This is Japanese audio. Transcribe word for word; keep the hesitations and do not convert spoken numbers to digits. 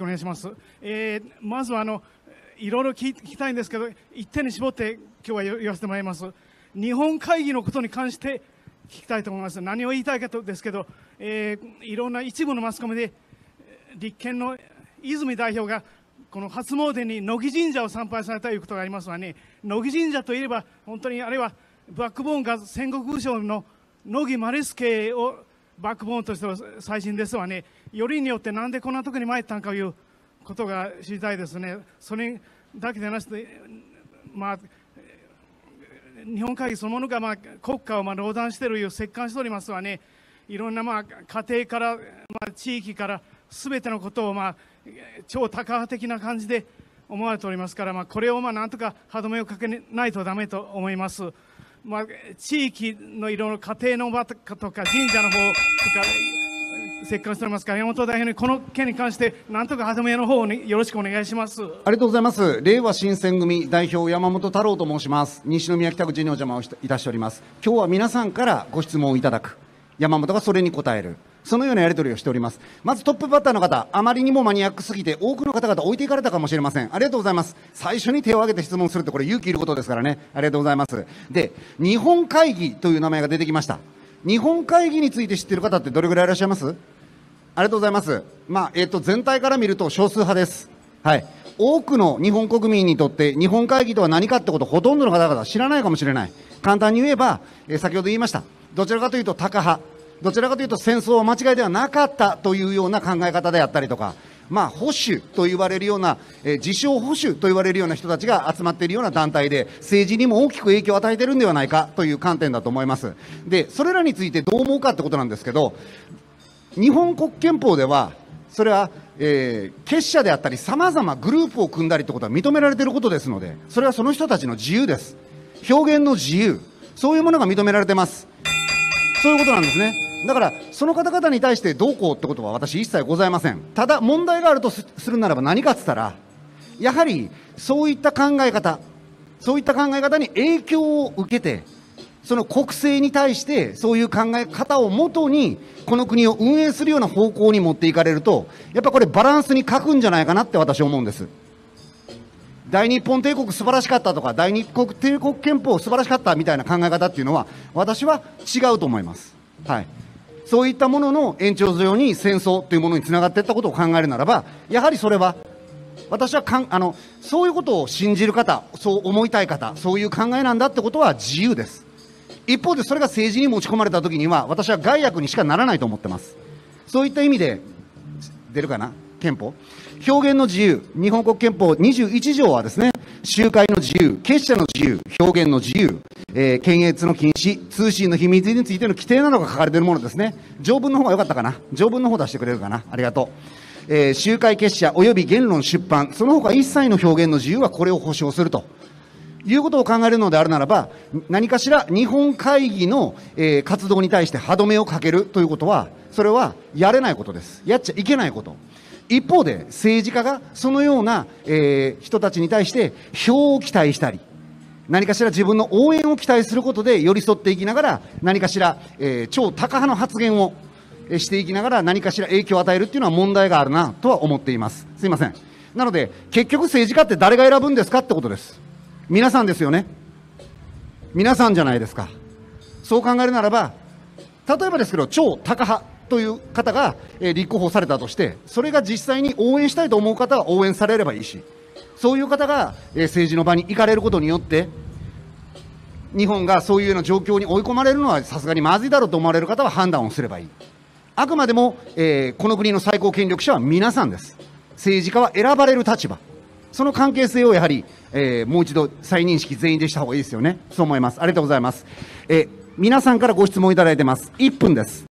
くお願いします。えー、まずはあのいろいろ聞きたいんですけど、一点に絞って今日は言わせてもらいます。日本会議のことに関して聞きたいと思います。何を言いたいかとですけど、えー、いろんな一部のマスコミで立憲の泉代表がこの初詣に乃木神社を参拝されたということがありますがね、乃木神社といえば本当にあれはバックボーンが戦国武将の乃木マレス家をバックボーンとしての最新ですわね。よりによってなんでこんなところに参ったんかということが知りたいですね。それだけでなくて、まあ、日本会議そのものが、まあ、国家をまあ壟断しているいう折感しておりますわね。いろんな、まあ、家庭から、まあ、地域からすべてのことを、まあ、超タカ派的な感じで思われておりますから、まあ、これをまあなんとか歯止めをかけないとだめと思います。まあ、地域のいろいろ家庭の場とか神社の方とか折感しておりますから、山本代表にこの件に関してなんとか歯止めの方によろしくお願いします。 ありがとうございます。れいわ新選組代表山本太郎と申します。西宮北口にお邪魔をいたしております。今日は皆さんからご質問をいただく、山本がそれに答える、そのようなやり取りをしております。まずトップバッターの方、あまりにもマニアックすぎて多くの方々置いていかれたかもしれません。ありがとうございます。最初に手を挙げて質問するってこれ勇気いることですからね。ありがとうございます。で、日本会議という名前が出てきました。日本会議について知っている方ってどれぐらいいらっしゃいます？ありがとうございます。まあ、えっと、全体から見ると少数派です。はい。多くの日本国民にとって日本会議とは何かってことをほとんどの方々は知らないかもしれない。簡単に言えば、えー、先ほど言いました。どちらかというとタカ派。どちらかというと戦争は間違いではなかったというような考え方であったりとか、まあ、保守と言われるような、えー、自称保守と言われるような人たちが集まっているような団体で、政治にも大きく影響を与えているんではないかという観点だと思います。で、それらについてどう思うかってことなんですけど、日本国憲法では、それは、えー、結社であったり、さまざまグループを組んだりということは認められていることですので、それはその人たちの自由です。表現の自由、そういうものが認められてます。そういうことなんですね。だから、その方々に対してどうこうってことは私一切ございません。ただ、問題があるとするならば何かっつったら、やはりそういった考え方、そういった考え方に影響を受けて、その国政に対してそういう考え方をもとに、この国を運営するような方向に持っていかれると、やっぱこれバランスに欠くんじゃないかなって私は思うんです。大日本帝国素晴らしかったとか、大日本帝国憲法素晴らしかったみたいな考え方っていうのは、私は違うと思います。はい。そういったものの延長上に戦争というものにつながっていったことを考えるならば、やはりそれは、私はかんあのそういうことを信じる方、そう思いたい方、そういう考えなんだってことは自由です。一方で、それが政治に持ち込まれたときには、私は害悪にしかならないと思ってます。そういった意味で、出るかな、憲法。表現の自由、日本国憲法にじゅういち条はですね、集会の自由、結社の自由、表現の自由、えー、検閲の禁止、通信の秘密についての規定などが書かれているものですね。条文の方が良かったかな。条文の方出してくれるかな。ありがとう。えー、集会結社及び言論出版、その他一切の表現の自由はこれを保障すると。いうことを考えるのであるならば、何かしら日本会議の、えー、活動に対して歯止めをかけるということは、それはやれないことです。やっちゃいけないこと。一方で、政治家がそのような、えー、人たちに対して票を期待したり、何かしら自分の応援を期待することで寄り添っていきながら、何かしら、えー、超タカ派の発言をしていきながら、何かしら影響を与えるっていうのは問題があるなとは思っています。すいません。なので、結局政治家って誰が選ぶんですかってことです。皆さんですよね。皆さんじゃないですか。そう考えるならば、例えばですけど、超タカ派という方が、えー、立候補されたとして、それが実際に応援したいと思う方は応援されればいいし、そういう方が、えー、政治の場に行かれることによって、日本がそういうような状況に追い込まれるのはさすがにまずいだろうと思われる方は判断をすればいい。あくまでも、えー、この国の最高権力者は皆さんです。政治家は選ばれる立場。その関係性をやはり、えー、もう一度再認識全員でした方がいいですよね。そう思います。ありがとうございます。えー、皆さんからご質問いただいてます。いっぷんです。